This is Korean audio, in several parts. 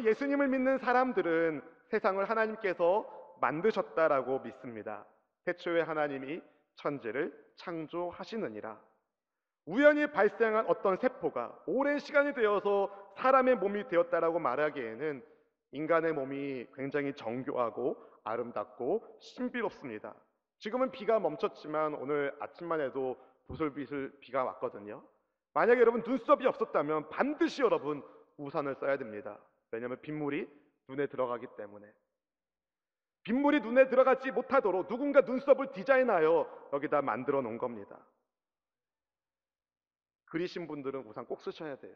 여러분, 예수님을 믿는 사람들은 세상을 하나님께서 만드셨다라고 믿습니다. 태초에 하나님이 천지를 창조하시느니라. 우연히 발생한 어떤 세포가 오랜 시간이 되어서 사람의 몸이 되었다라고 말하기에는 인간의 몸이 굉장히 정교하고 아름답고 신비롭습니다. 지금은 비가 멈췄지만 오늘 아침만 해도 부슬부슬 비가 왔거든요. 만약에 여러분 눈썹이 없었다면 반드시 여러분 우산을 써야 됩니다. 왜냐하면 빗물이 눈에 들어가기 때문에. 빗물이 눈에 들어가지 못하도록 누군가 눈썹을 디자인하여 여기다 만들어 놓은 겁니다. 그리신 분들은 우산 꼭 쓰셔야 돼요.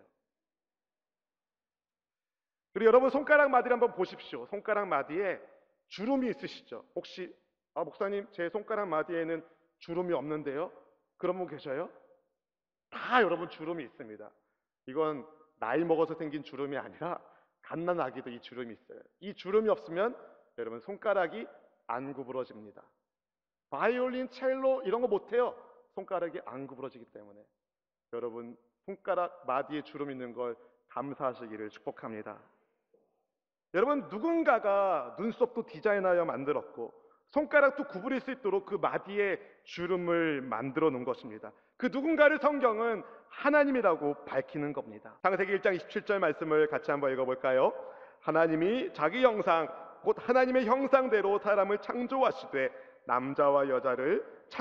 그리고 여러분 손가락 마디를 한번 보십시오. 손가락 마디에 주름이 있으시죠? 혹시 목사님 제 손가락 마디에는 주름이 없는데요? 그런 분 계셔요? 다 여러분 주름이 있습니다. 이건 나이 먹어서 생긴 주름이 아니라 갓난아기도 이 주름이 있어요. 이 주름이 없으면 여러분 손가락이 안 구부러집니다. 바이올린, 첼로 이런 거 못해요. 손가락이 안 구부러지기 때문에. 여러분 손가락 마디에 주름 있는 걸 감사하시기를 축복합니다. 여러분 누군가가 눈썹도 디자인하여 만들었고 손가락도 구부릴 수 있도록 그 마디에 주름을 만들어 놓은 것입니다. 그 누군가를 성경은 하나님이라고 밝히는 겁니다. 창세기 1장 27절 말씀을 같이 한번 읽어볼까요? 하나님이 자기 형상 곧 하나님의 형상대로 사람을 창조하시되 남자와 여자를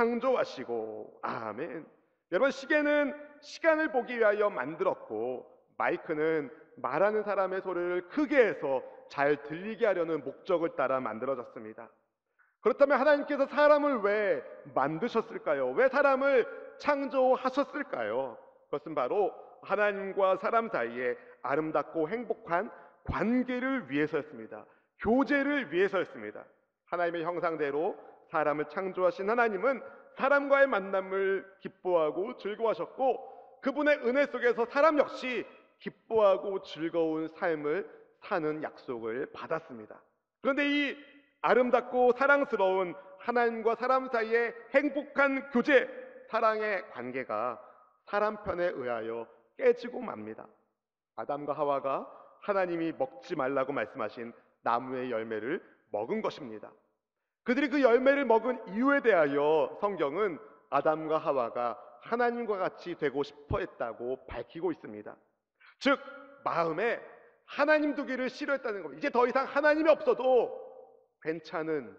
창조하시고. 아멘. 여러분 시계는 시간을 보기 위하여 만들었고 마이크는 말하는 사람의 소리를 크게 해서 잘 들리게 하려는 목적을 따라 만들어졌습니다. 그렇다면 하나님께서 사람을 왜 만드셨을까요? 왜 사람을 창조하셨을까요? 그것은 바로 하나님과 사람 사이에 아름답고 행복한 관계를 위해서였습니다. 교제를 위해서였습니다. 하나님의 형상대로 사람을 창조하신 하나님은 사람과의 만남을 기뻐하고 즐거워하셨고 그분의 은혜 속에서 사람 역시 기뻐하고 즐거운 삶을 사는 약속을 받았습니다. 그런데 이 아름답고 사랑스러운 하나님과 사람 사이의 행복한 교제, 사랑의 관계가 사람 편에 의하여 깨지고 맙니다. 아담과 하와가 하나님이 먹지 말라고 말씀하신 나무의 열매를 먹은 것입니다. 그들이 그 열매를 먹은 이유에 대하여 성경은 아담과 하와가 하나님과 같이 되고 싶어 했다고 밝히고 있습니다. 즉 마음에 하나님 두기를 싫어했다는 겁니다. 이제 더 이상 하나님이 없어도 괜찮은,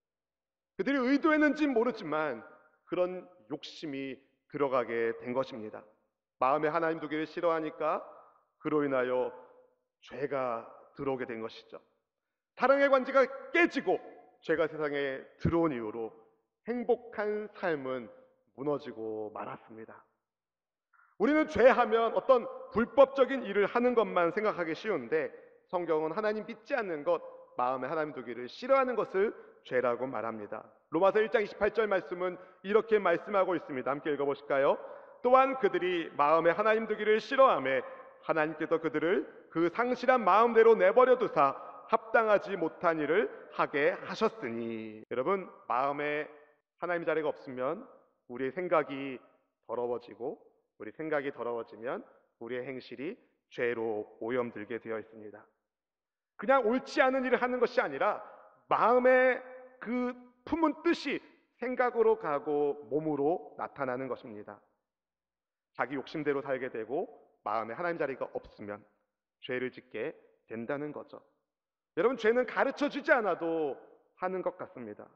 그들이 의도했는지는 모르지만 그런 욕심이 들어가게 된 것입니다. 마음에 하나님 두기를 싫어하니까 그로 인하여 죄가 들어오게 된 것이죠. 사랑의 관계가 깨지고 죄가 세상에 들어온 이후로 행복한 삶은 무너지고 말았습니다. 우리는 죄하면 어떤 불법적인 일을 하는 것만 생각하기 쉬운데 성경은 하나님 믿지 않는 것, 마음에 하나님 두기를 싫어하는 것을 죄라고 말합니다. 로마서 1장 28절 말씀은 이렇게 말씀하고 있습니다. 함께 읽어보실까요? 또한 그들이 마음에 하나님 두기를 싫어하며 하나님께서 그들을 그 상실한 마음대로 내버려 두사 합당하지 못한 일을 하게 하셨으니. 여러분 마음에 하나님 자리가 없으면 우리의 생각이 더러워지고 우리 생각이 더러워지면 우리의 행실이 죄로 오염들게 되어 있습니다. 그냥 옳지 않은 일을 하는 것이 아니라 마음의 그 품은 뜻이 생각으로 가고 몸으로 나타나는 것입니다. 자기 욕심대로 살게 되고 마음에 하나님 자리가 없으면 죄를 짓게 된다는 거죠. 여러분 죄는 가르쳐주지 않아도 하는 것 같습니다.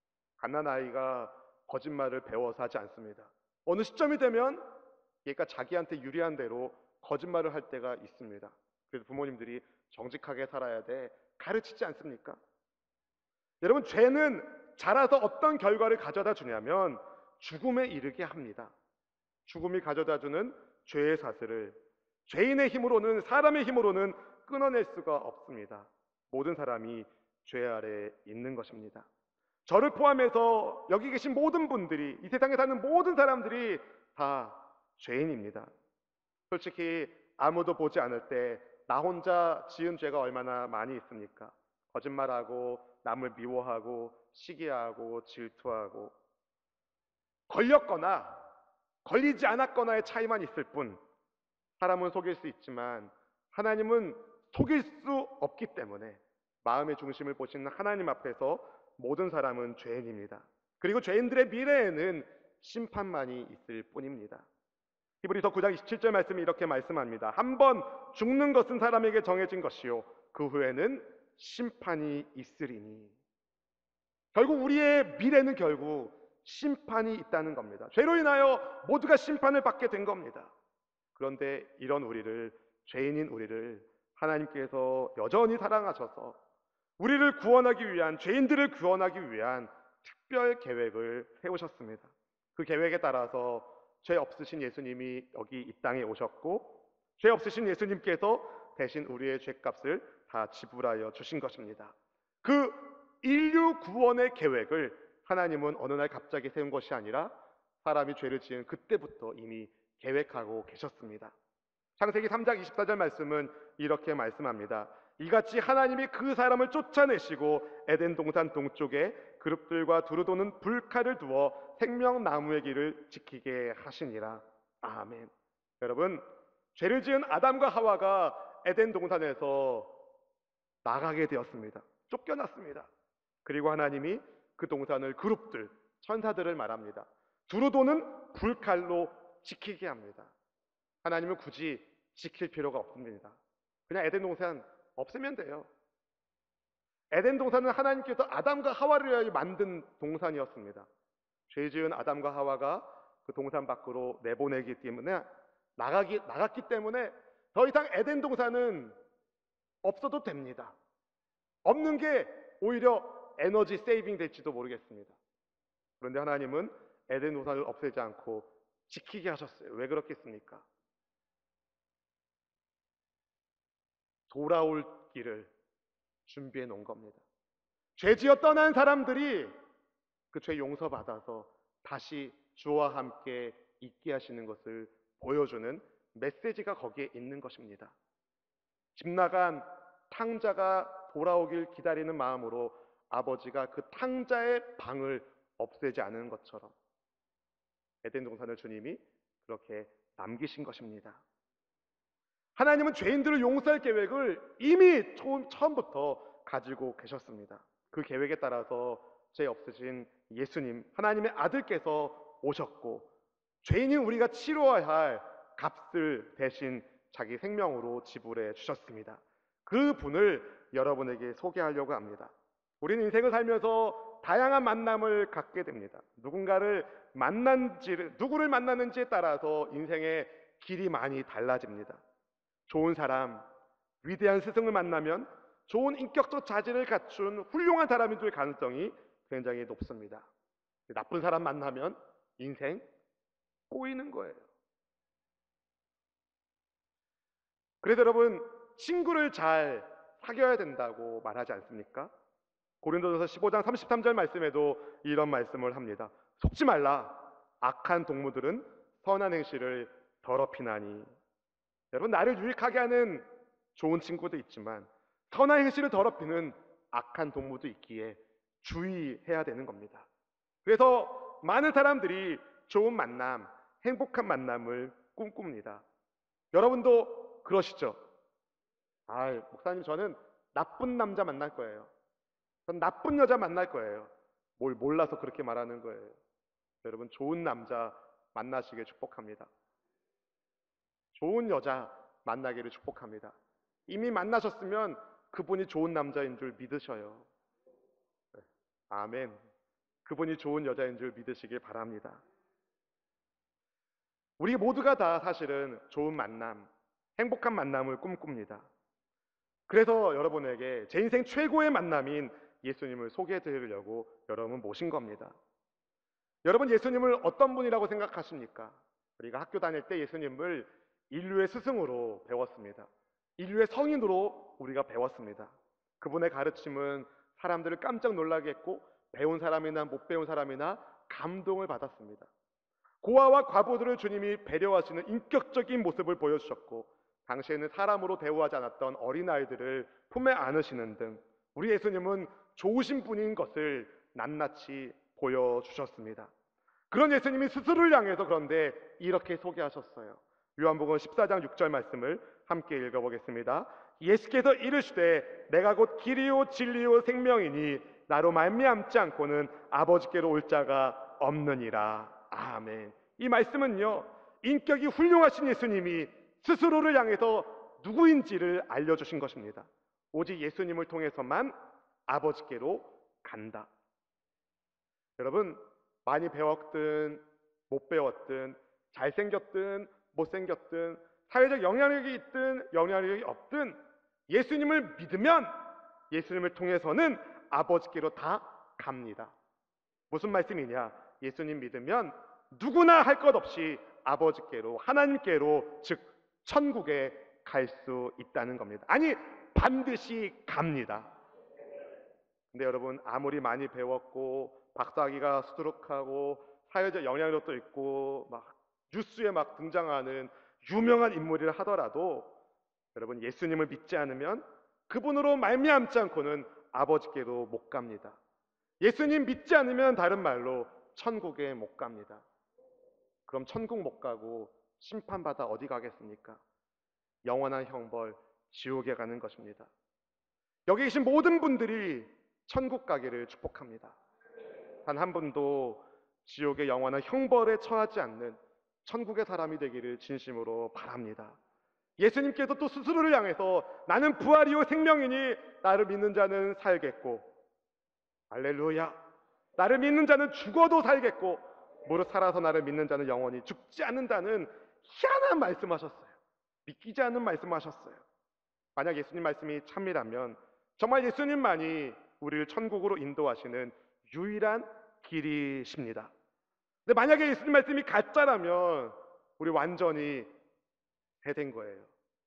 갓난아이가 거짓말을 배워서 하지 않습니다. 어느 시점이 되면 얘가 자기한테 유리한 대로 거짓말을 할 때가 있습니다. 그래서 부모님들이 정직하게 살아야 돼 가르치지 않습니까? 여러분 죄는 자라서 어떤 결과를 가져다 주냐면 죽음에 이르게 합니다. 죽음이 가져다 주는 죄의 사슬을 죄인의 힘으로는, 사람의 힘으로는 끊어낼 수가 없습니다. 모든 사람이 죄 아래에 있는 것입니다. 저를 포함해서 여기 계신 모든 분들이, 이 세상에 사는 모든 사람들이 다 죄인입니다. 솔직히 아무도 보지 않을 때 나 혼자 지은 죄가 얼마나 많이 있습니까? 거짓말하고 남을 미워하고 시기하고 질투하고, 걸렸거나 걸리지 않았거나의 차이만 있을 뿐 사람은 속일 수 있지만 하나님은 속일 수 없기 때문에 마음의 중심을 보시는 하나님 앞에서 모든 사람은 죄인입니다. 그리고 죄인들의 미래에는 심판만이 있을 뿐입니다. 히브리서 9장 27절 말씀이 이렇게 말씀합니다. 한 번 죽는 것은 사람에게 정해진 것이요 그 후에는 심판이 있으리니. 결국 우리의 미래는 결국 심판이 있다는 겁니다. 죄로 인하여 모두가 심판을 받게 된 겁니다. 그런데 이런 우리를, 죄인인 우리를 하나님께서 여전히 사랑하셔서 우리를 구원하기 위한, 죄인들을 구원하기 위한 특별 계획을 세우셨습니다. 그 계획에 따라서 죄 없으신 예수님이 여기 이 땅에 오셨고, 죄 없으신 예수님께서 대신 우리의 죄값을 다 지불하여 주신 것입니다. 그 인류 구원의 계획을 하나님은 어느 날 갑자기 세운 것이 아니라 사람이 죄를 지은 그때부터 이미 계획하고 계셨습니다. 창세기 3장 24절 말씀은 이렇게 말씀합니다. 이같이 하나님이 그 사람을 쫓아내시고 에덴 동산 동쪽에 그룹들과 두루도는 불칼을 두어 생명나무의 길을 지키게 하시니라. 아멘. 여러분, 죄를 지은 아담과 하와가 에덴 동산에서 나가게 되었습니다. 쫓겨났습니다. 그리고 하나님이 그 동산을 그룹들, 천사들을 말합니다. 두루도는 불칼로 지키게 합니다. 하나님은 굳이 지킬 필요가 없습니다. 그냥 에덴 동산 없으면 돼요. 에덴 동산은 하나님께서 아담과 하와를 위하여 만든 동산이었습니다. 죄 지은 아담과 하와가 그 동산 밖으로 내보내기 때문에 나갔기 때문에 더 이상 에덴 동산은 없어도 됩니다. 없는 게 오히려 에너지 세이빙 될지도 모르겠습니다. 그런데 하나님은 에덴 동산을 없애지 않고 지키게 하셨어요. 왜 그렇겠습니까? 돌아올 길을 준비해 놓은 겁니다. 죄지어 떠난 사람들이 그 죄 용서받아서 다시 주와 함께 있게 하시는 것을 보여주는 메시지가 거기에 있는 것입니다. 집 나간 탕자가 돌아오길 기다리는 마음으로 아버지가 그 탕자의 방을 없애지 않은 것처럼 에덴 동산을 주님이 그렇게 남기신 것입니다. 하나님은 죄인들을 용서할 계획을 이미 처음부터 가지고 계셨습니다. 그 계획에 따라서 죄 없으신 예수님, 하나님의 아들께서 오셨고 죄인인 우리가 치러야 할 값을 대신 자기 생명으로 지불해 주셨습니다. 그 분을 여러분에게 소개하려고 합니다. 우리는 인생을 살면서 다양한 만남을 갖게 됩니다. 누구를 만났는지에 따라서 인생의 길이 많이 달라집니다. 좋은 사람, 위대한 스승을 만나면 좋은 인격적 자질을 갖춘 훌륭한 사람이 될 가능성이 굉장히 높습니다. 나쁜 사람 만나면 인생 꼬이는 거예요. 그래서 여러분, 친구를 잘 사귀어야 된다고 말하지 않습니까? 고린도전서 15장 33절 말씀에도 이런 말씀을 합니다. 속지 말라. 악한 동무들은 선한 행실을 더럽히나니. 여러분, 나를 유익하게 하는 좋은 친구도 있지만 선한 행실을 더럽히는 악한 동무도 있기에 주의해야 되는 겁니다. 그래서 많은 사람들이 좋은 만남, 행복한 만남을 꿈꿉니다. 여러분도 그러시죠? 목사님, 저는 나쁜 남자 만날 거예요. 전 나쁜 여자 만날 거예요. 뭘 몰라서 그렇게 말하는 거예요. 여러분, 좋은 남자 만나시길 축복합니다. 좋은 여자 만나기를 축복합니다. 이미 만나셨으면 그분이 좋은 남자인 줄 믿으셔요. 아멘. 그분이 좋은 여자인 줄 믿으시길 바랍니다. 우리 모두가 다 사실은 좋은 만남, 행복한 만남을 꿈꿉니다. 그래서 여러분에게 제 인생 최고의 만남인 예수님을 소개해 드리려고 여러분 모신 겁니다. 여러분, 예수님을 어떤 분이라고 생각하십니까? 우리가 학교 다닐 때 예수님을 인류의 스승으로 배웠습니다. 인류의 성인으로 우리가 배웠습니다. 그분의 가르침은 사람들을 깜짝 놀라게 했고 배운 사람이나 못 배운 사람이나 감동을 받았습니다. 고아와 과부들을 주님이 배려하시는 인격적인 모습을 보여주셨고 당시에는 사람으로 대우하지 않았던 어린아이들을 품에 안으시는 등 우리 예수님은 좋으신 분인 것을 낱낱이 보여주셨습니다. 그런 예수님이 스스로를 향해서 그런데 이렇게 소개하셨어요. 요한복음 14장 6절 말씀을 함께 읽어보겠습니다. 예수께서 이르시되 내가 곧 길이요 진리요 생명이니 나로 말미암지 않고는 아버지께로 올 자가 없느니라. 아멘. 이 말씀은요, 인격이 훌륭하신 예수님이 스스로를 향해서 누구인지를 알려주신 것입니다. 오직 예수님을 통해서만 아버지께로 간다. 여러분, 많이 배웠든 못 배웠든 잘생겼든 못생겼든 사회적 영향력이 있든 영향력이 없든 예수님을 믿으면 예수님을 통해서는 아버지께로 다 갑니다. 무슨 말씀이냐? 예수님 믿으면 누구나 할 것 없이 아버지께로, 하나님께로, 즉 천국에 갈 수 있다는 겁니다. 아니, 반드시 갑니다. 근데 여러분, 아무리 많이 배웠고 박사학위가 수두룩하고 사회적 영향력도 있고 막 뉴스에 막 등장하는 유명한 인물이라 하더라도 여러분, 예수님을 믿지 않으면 그분으로 말미암지 않고는 아버지께로 못 갑니다. 예수님 믿지 않으면 다른 말로 천국에 못 갑니다. 그럼 천국 못 가고 심판받아 어디 가겠습니까? 영원한 형벌, 지옥에 가는 것입니다. 여기 계신 모든 분들이 천국 가기를 축복합니다. 단 한 분도 지옥의 영원한 형벌에 처하지 않는 천국의 사람이 되기를 진심으로 바랍니다. 예수님께서 또 스스로를 향해서 나는 부활이요 생명이니 나를 믿는 자는 살겠고, 할렐루야, 나를 믿는 자는 죽어도 살겠고 무릇 살아서 나를 믿는 자는 영원히 죽지 않는다는 희한한 말씀하셨어요. 믿기지 않는 말씀하셨어요. 만약 예수님 말씀이 참이라면 정말 예수님만이 우리를 천국으로 인도하시는 유일한 길이십니다. 근데 만약에 예수님 말씀이 가짜라면 우리 완전히 해된 거예요.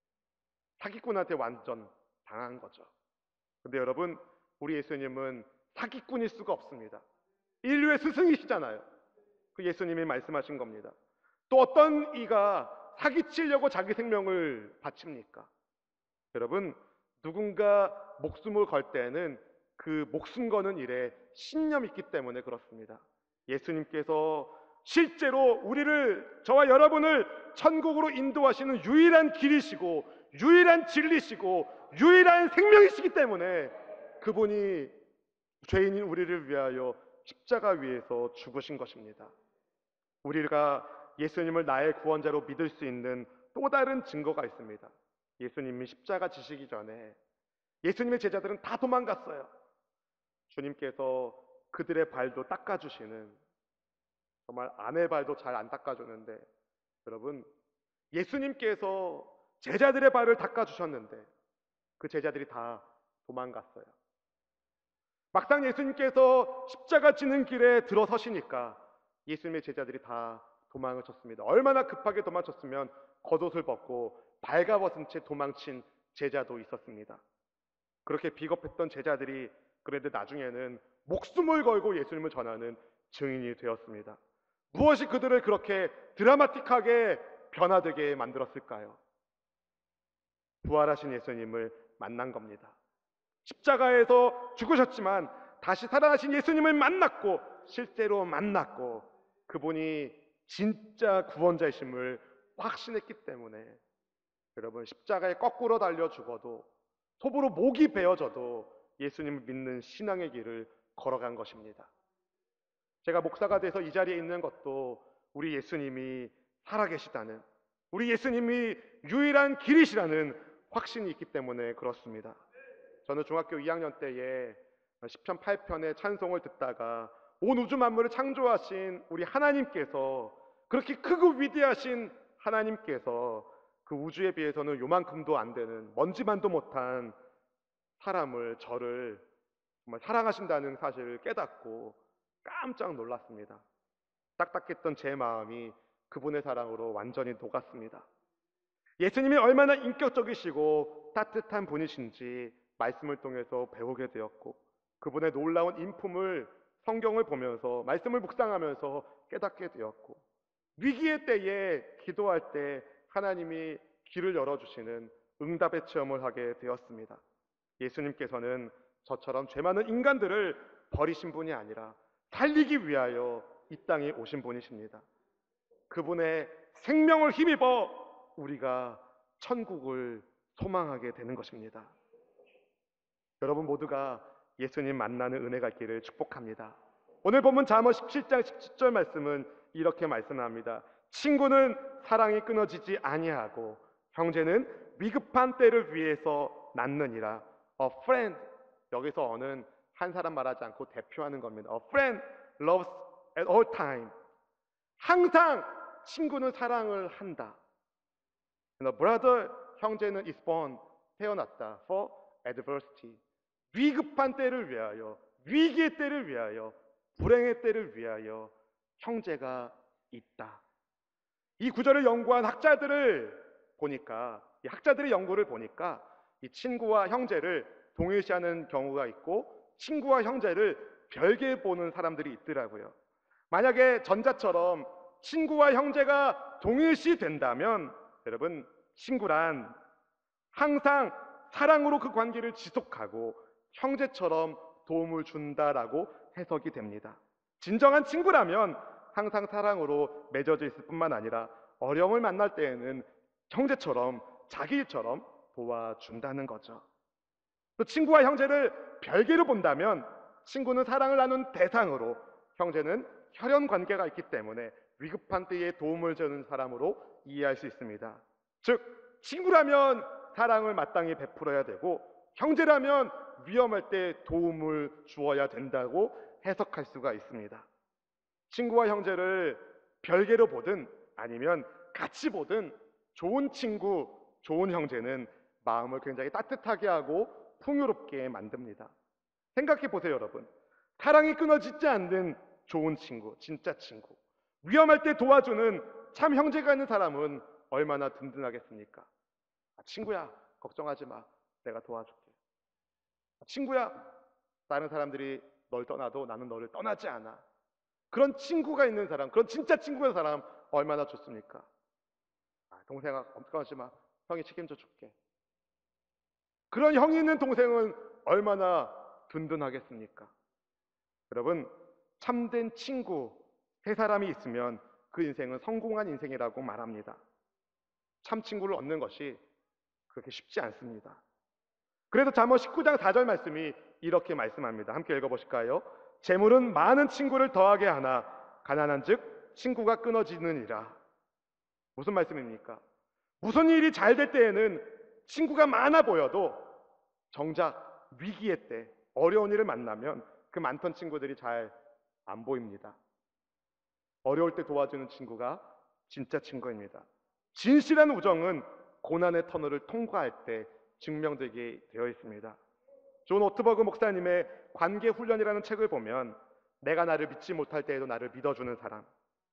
사기꾼한테 완전 당한 거죠. 근데 여러분, 우리 예수님은 사기꾼일 수가 없습니다. 인류의 스승이시잖아요. 그 예수님이 말씀하신 겁니다. 또 어떤 이가 사기치려고 자기 생명을 바칩니까? 여러분, 누군가 목숨을 걸 때는 그 목숨 거는 일에 신념이 있기 때문에 그렇습니다. 예수님께서 실제로 우리를, 저와 여러분을 천국으로 인도하시는 유일한 길이시고 유일한 진리시고 유일한 생명이시기 때문에 그분이 죄인인 우리를 위하여 십자가 위에서 죽으신 것입니다. 우리가 예수님을 나의 구원자로 믿을 수 있는 또 다른 증거가 있습니다. 예수님이 십자가 지시기 전에 예수님의 제자들은 다 도망갔어요. 주님께서 그들의 발도 닦아주시는, 정말 아내 발도 잘 안 닦아주는데, 여러분, 예수님께서 제자들의 발을 닦아주셨는데 그 제자들이 다 도망갔어요. 막상 예수님께서 십자가 지는 길에 들어서시니까 예수님의 제자들이 다 도망을 쳤습니다. 얼마나 급하게 도망쳤으면 겉옷을 벗고 발가벗은 채 도망친 제자도 있었습니다. 그렇게 비겁했던 제자들이 그런데 나중에는 목숨을 걸고 예수님을 전하는 증인이 되었습니다. 무엇이 그들을 그렇게 드라마틱하게 변화되게 만들었을까요? 부활하신 예수님을 만난 겁니다. 십자가에서 죽으셨지만 다시 살아나신 예수님을 만났고, 실제로 만났고, 그분이 진짜 구원자이심을 확신했기 때문에 여러분, 십자가에 거꾸로 달려 죽어도, 톱으로 목이 베어져도 예수님을 믿는 신앙의 길을 걸어간 것입니다. 제가 목사가 돼서 이 자리에 있는 것도 우리 예수님이 살아계시다는, 우리 예수님이 유일한 길이시라는 확신이 있기 때문에 그렇습니다. 저는 중학교 2학년 때에 시편 8편의 찬송을 듣다가 온 우주 만물을 창조하신 우리 하나님께서, 그렇게 크고 위대하신 하나님께서 그 우주에 비해서는 요만큼도 안 되는 먼지만도 못한 사람을, 저를 정말 사랑하신다는 사실을 깨닫고 깜짝 놀랐습니다. 딱딱했던 제 마음이 그분의 사랑으로 완전히 녹았습니다. 예수님이 얼마나 인격적이시고 따뜻한 분이신지 말씀을 통해서 배우게 되었고, 그분의 놀라운 인품을 성경을 보면서, 말씀을 묵상하면서 깨닫게 되었고, 위기의 때에 기도할 때 하나님이 길을 열어주시는 응답의 체험을 하게 되었습니다. 예수님께서는 저처럼 죄 많은 인간들을 버리신 분이 아니라 살리기 위하여 이 땅에 오신 분이십니다. 그분의 생명을 힘입어 우리가 천국을 소망하게 되는 것입니다. 여러분 모두가 예수님 만나는 은혜가 있기를 축복합니다. 오늘 본문 잠언 17장 17절 말씀은 이렇게 말씀합니다. 친구는 사랑이 끊어지지 아니하고 형제는 위급한 때를 위해서 낳느니라. A friend, 여기서 어는 한 사람 말하지 않고 대표하는 겁니다. A friend loves at all time. 항상 친구는 사랑을 한다. And a brother, 형제는 is born, 태어났다. For adversity, 위급한 때를 위하여, 위기의 때를 위하여, 불행의 때를 위하여 형제가 있다. 이 구절을 연구한 학자들을 보니까, 이 학자들의 연구를 보니까 이 친구와 형제를 동일시하는 경우가 있고 친구와 형제를 별개 보는 사람들이 있더라고요. 만약에 전자처럼 친구와 형제가 동일시 된다면 여러분, 친구란 항상 사랑으로 그 관계를 지속하고 형제처럼 도움을 준다라고 해석이 됩니다. 진정한 친구라면 항상 사랑으로 맺어져 있을 뿐만 아니라 어려움을 만날 때에는 형제처럼 자기 일처럼 도와준다는 거죠. 또 친구와 형제를 별개로 본다면 친구는 사랑을 나눈 대상으로, 형제는 혈연 관계가 있기 때문에 위급한 때에 도움을 주는 사람으로 이해할 수 있습니다. 즉 친구라면 사랑을 마땅히 베풀어야 되고 형제라면 위험할 때 도움을 주어야 된다고 해석할 수가 있습니다. 친구와 형제를 별개로 보든 아니면 같이 보든 좋은 친구, 좋은 형제는 마음을 굉장히 따뜻하게 하고 풍요롭게 만듭니다. 생각해 보세요, 여러분. 사랑이 끊어지지 않는 좋은 친구, 진짜 친구, 위험할 때 도와주는 참 형제가 있는 사람은 얼마나 든든하겠습니까? 친구야, 걱정하지 마, 내가 도와줄게. 친구야, 다른 사람들이 널 떠나도 나는 너를 떠나지 않아. 그런 친구가 있는 사람, 그런 진짜 친구가 있는 사람 얼마나 좋습니까? 동생아, 걱정하지 마, 형이 책임져 줄게. 그런 형이 있는 동생은 얼마나 든든하겠습니까? 여러분, 참된 친구 세 사람이 있으면 그 인생은 성공한 인생이라고 말합니다. 참 친구를 얻는 것이 그렇게 쉽지 않습니다. 그래서 잠언 19장 4절 말씀이 이렇게 말씀합니다. 함께 읽어보실까요? 재물은 많은 친구를 더하게 하나 가난한 즉 친구가 끊어지느니라. 무슨 말씀입니까? 무슨 일이 잘 될 때에는 친구가 많아 보여도 정작 위기의 때, 어려운 일을 만나면 그 많던 친구들이 잘 안 보입니다. 어려울 때 도와주는 친구가 진짜 친구입니다. 진실한 우정은 고난의 터널을 통과할 때 증명되게 되어 있습니다. 존 오트버그 목사님의 관계 훈련이라는 책을 보면 내가 나를 믿지 못할 때에도 나를 믿어주는 사람,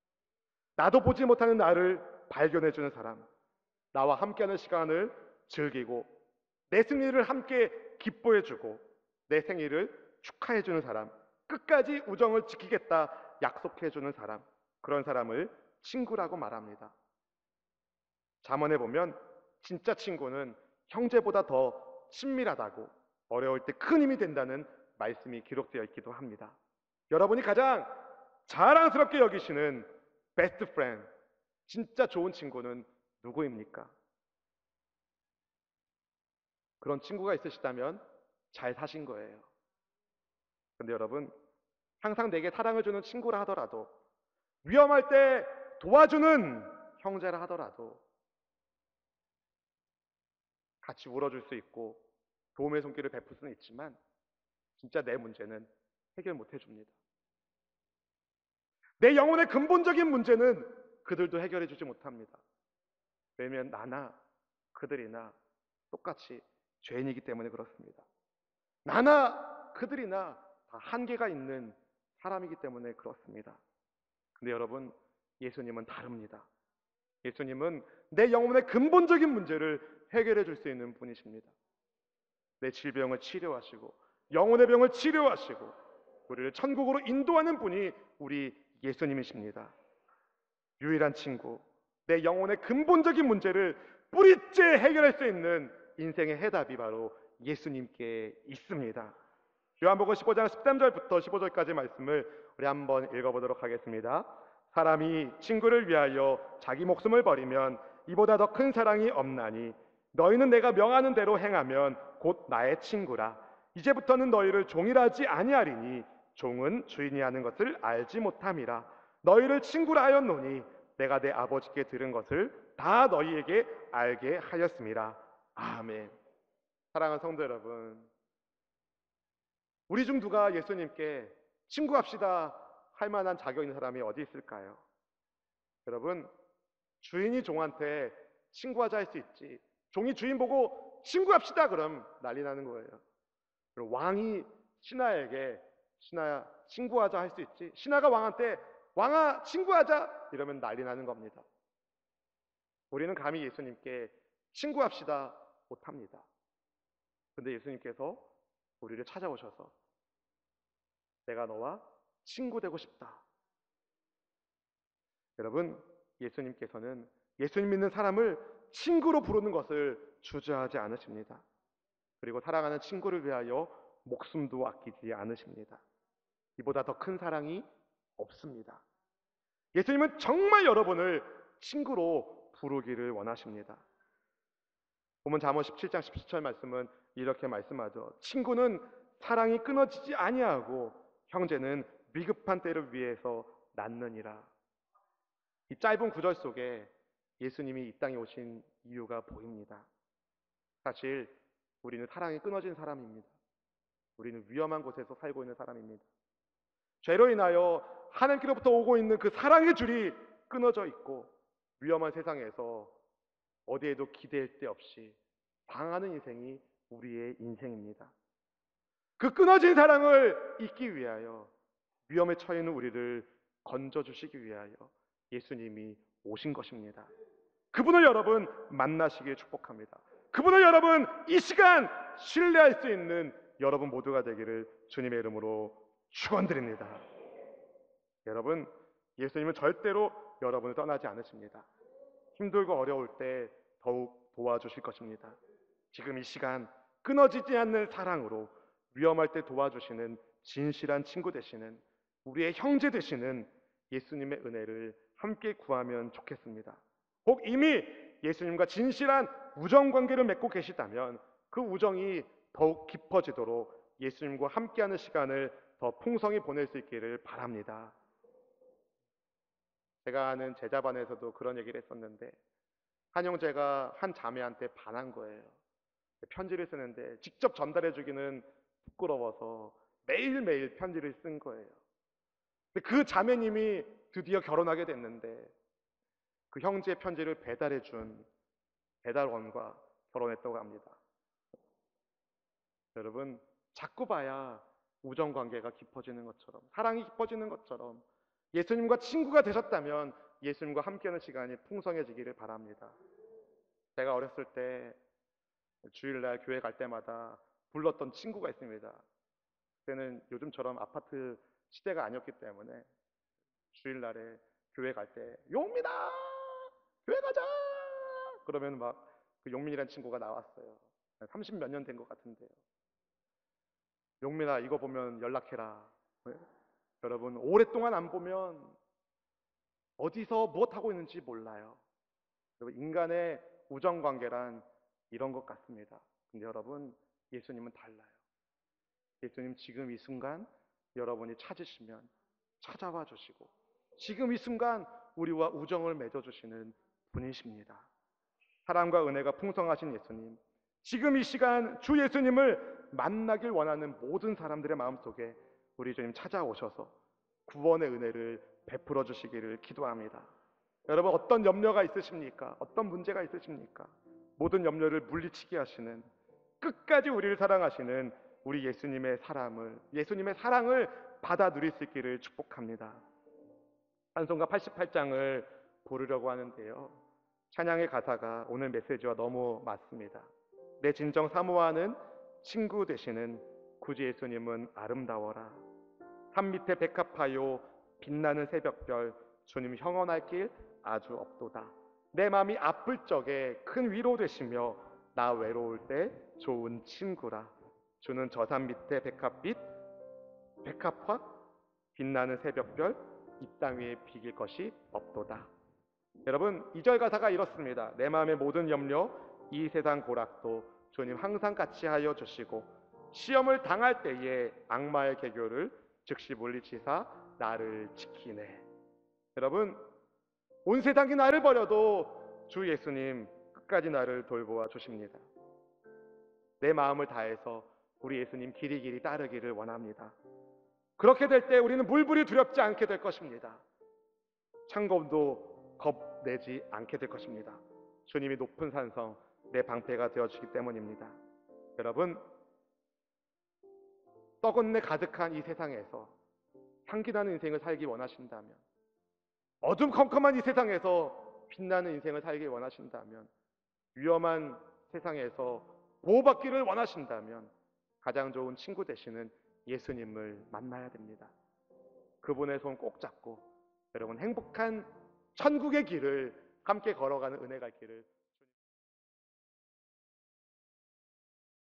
나도 보지 못하는 나를 발견해주는 사람, 나와 함께하는 시간을 즐기고 내 승리를 함께 기뻐해주고 내 생일을 축하해주는 사람, 끝까지 우정을 지키겠다 약속해주는 사람, 그런 사람을 친구라고 말합니다. 잠언에 보면 진짜 친구는 형제보다 더 친밀하다고, 어려울 때 큰 힘이 된다는 말씀이 기록되어 있기도 합니다. 여러분이 가장 자랑스럽게 여기시는 베스트 프렌드, 진짜 좋은 친구는 누구입니까? 그런 친구가 있으시다면 잘 사신 거예요. 근데 여러분, 항상 내게 사랑을 주는 친구라 하더라도, 위험할 때 도와주는 형제라 하더라도 같이 울어줄 수 있고 도움의 손길을 베풀 수는 있지만 진짜 내 문제는 해결 못 해줍니다. 내 영혼의 근본적인 문제는 그들도 해결해 주지 못합니다. 왜냐하면 나나 그들이나 똑같이 죄인이기 때문에 그렇습니다. 나나 그들이나 다 한계가 있는 사람이기 때문에 그렇습니다. 근데 여러분, 예수님은 다릅니다. 예수님은 내 영혼의 근본적인 문제를 해결해 줄 수 있는 분이십니다. 내 질병을 치료하시고 영혼의 병을 치료하시고 우리를 천국으로 인도하는 분이 우리 예수님이십니다. 유일한 친구, 내 영혼의 근본적인 문제를 뿌리째 해결할 수 있는 인생의 해답이 바로 예수님께 있습니다. 요한복음 15장 13절부터 15절까지 말씀을 우리 한번 읽어보도록 하겠습니다. 사람이 친구를 위하여 자기 목숨을 버리면 이보다 더 큰 사랑이 없나니 너희는 내가 명하는 대로 행하면 곧 나의 친구라. 이제부터는 너희를 종이라 하지 아니하리니 종은 주인이 하는 것을 알지 못함이라. 너희를 친구라 하였노니 내가 내 아버지께 들은 것을 다 너희에게 알게 하였음이라. 아멘. 사랑하는 성도 여러분, 우리 중 누가 예수님께 친구합시다 할 만한 자격 있는 사람이 어디 있을까요? 여러분, 주인이 종한테 친구하자 할 수 있지, 종이 주인 보고 친구합시다 그럼 난리 나는 거예요. 그리고 왕이 신하에게 신하야 친구하자 할 수 있지, 신하가 왕한테 왕아 친구하자 이러면 난리 나는 겁니다. 우리는 감히 예수님께 친구합시다 못합니다. 근데 예수님께서 우리를 찾아오셔서 내가 너와 친구 되고 싶다. 여러분, 예수님께서는 예수님 믿는 사람을 친구로 부르는 것을 주저하지 않으십니다. 그리고 사랑하는 친구를 위하여 목숨도 아끼지 않으십니다. 이보다 더 큰 사랑이 없습니다. 예수님은 정말 여러분을 친구로 부르기를 원하십니다. 보면 잠언 17장 17절 말씀은 이렇게 말씀하죠. 친구는 사랑이 끊어지지 아니하고 형제는 위급한 때를 위해서 낳느니라. 이 짧은 구절 속에 예수님이 이 땅에 오신 이유가 보입니다. 사실 우리는 사랑이 끊어진 사람입니다. 우리는 위험한 곳에서 살고 있는 사람입니다. 죄로 인하여 하나님께로부터 오고 있는 그 사랑의 줄이 끊어져 있고 위험한 세상에서 어디에도 기댈 데 없이 방황하는 인생이 우리의 인생입니다. 그 끊어진 사랑을 잊기 위하여 위험에 처해 있는 우리를 건져주시기 위하여 예수님이 오신 것입니다. 그분을 여러분 만나시길 축복합니다. 그분을 여러분 이 시간 신뢰할 수 있는 여러분 모두가 되기를 주님의 이름으로 축원드립니다. 여러분, 예수님은 절대로 여러분을 떠나지 않으십니다. 힘들고 어려울 때 더욱 도와주실 것입니다. 지금 이 시간 끊어지지 않는 사랑으로 위험할 때 도와주시는 진실한 친구 되시는 우리의 형제 되시는 예수님의 은혜를 함께 구하면 좋겠습니다. 혹 이미 예수님과 진실한 우정관계를 맺고 계시다면 그 우정이 더욱 깊어지도록 예수님과 함께하는 시간을 더 풍성히 보낼 수 있기를 바랍니다. 제가 아는 제자반에서도 그런 얘기를 했었는데 한 형제가 한 자매한테 반한 거예요. 편지를 쓰는데 직접 전달해 주기는 부끄러워서 매일매일 편지를 쓴 거예요. 근데 그 자매님이 드디어 결혼하게 됐는데 그 형제의 편지를 배달해 준 배달원과 결혼했다고 합니다. 여러분, 자꾸 봐야 우정관계가 깊어지는 것처럼 사랑이 깊어지는 것처럼 예수님과 친구가 되셨다면 예수님과 함께하는 시간이 풍성해지기를 바랍니다. 제가 어렸을 때 주일날 교회 갈 때마다 불렀던 친구가 있습니다. 그때는 요즘처럼 아파트 시대가 아니었기 때문에 주일날에 교회 갈 때 용민아 교회 가자 그러면 막 그 용민이라는 친구가 나왔어요. 30 몇 년 된 것 같은데요. 용민아 이거 보면 연락해라. 네? 여러분 오랫동안 안 보면 어디서 무엇하고 있는지 몰라요. 여러분 인간의 우정관계란 이런 것 같습니다. 근데 여러분 예수님은 달라요. 예수님 지금 이 순간 여러분이 찾으시면 찾아와 주시고 지금 이 순간 우리와 우정을 맺어주시는 분이십니다. 사랑과 은혜가 풍성하신 예수님, 지금 이 시간 주 예수님을 만나길 원하는 모든 사람들의 마음속에 우리 주님 찾아오셔서 구원의 은혜를 베풀어 주시기를 기도합니다. 여러분 어떤 염려가 있으십니까? 어떤 문제가 있으십니까? 모든 염려를 물리치게 하시는 끝까지 우리를 사랑하시는 우리 예수님의 사랑을 받아 누릴 수 있기를 축복합니다. 찬송가 88장을 부르려고 하는데요. 찬양의 가사가 오늘 메시지와 너무 맞습니다. 내 진정 사모하는 친구 되시는 구주 예수님은 아름다워라. 산 밑에 백합화요 빛나는 새벽별 주님 형언할 길 아주 없도다. 내 마음이 아플 적에 큰 위로 되시며 나 외로울 때 좋은 친구라. 주는 저 산 밑에 백합빛 백합화 빛나는 새벽별 이 땅 위에 비길 것이 없도다. 여러분 2절 가사가 이렇습니다. 내 마음의 모든 염려 이 세상 고락도 주님 항상 같이 하여 주시고 시험을 당할 때에 악마의 계교를 즉시 물리치사 나를 지키네. 여러분, 온 세상이 나를 버려도 주 예수님 끝까지 나를 돌보아 주십니다. 내 마음을 다해서 우리 예수님 길이 따르기를 원합니다. 그렇게 될 때 우리는 물불이 두렵지 않게 될 것입니다. 창검도 겁내지 않게 될 것입니다. 주님이 높은 산성 내 방패가 되어주기 때문입니다. 여러분, 썩은내 가득한 이 세상에서 향기나는 인생을 살기 원하신다면, 어둠컴컴한 이 세상에서 빛나는 인생을 살기 원하신다면, 위험한 세상에서 보호받기를 원하신다면 가장 좋은 친구 되시는 예수님을 만나야 됩니다. 그분의 손 꼭 잡고 여러분 행복한 천국의 길을 함께 걸어가는 은혜 갈 길을